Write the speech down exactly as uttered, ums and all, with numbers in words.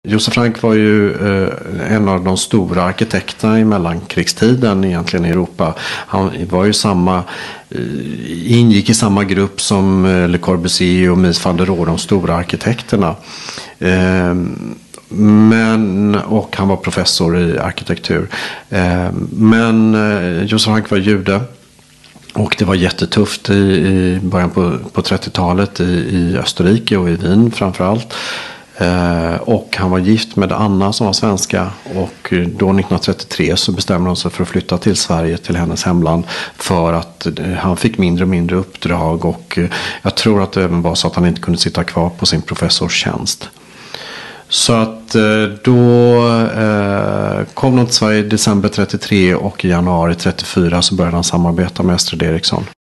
Josef Frank var ju eh, en av de stora arkitekterna i mellankrigstiden egentligen i Europa. Han var ju samma, eh, ingick i samma grupp som eh, Le Corbusier och Mies van der Rohe, de stora arkitekterna. Eh, men, och han var professor i arkitektur. Eh, men eh, Josef Frank var jude. Och det var jättetufft i, i början på, på trettiotalet i, i Österrike och i Wien framförallt. Eh, och han var gift med Anna som var svenska, och då nittonhundratrettiotre så bestämde de sig för att flytta till Sverige, till hennes hemland, för att eh, han fick mindre och mindre uppdrag, och eh, jag tror att det även var så att han inte kunde sitta kvar på sin professorstjänst. Så att eh, då eh, kom de till Sverige i december trettiotre, och i januari trettiofyra så började han samarbeta med Astrid Eriksson.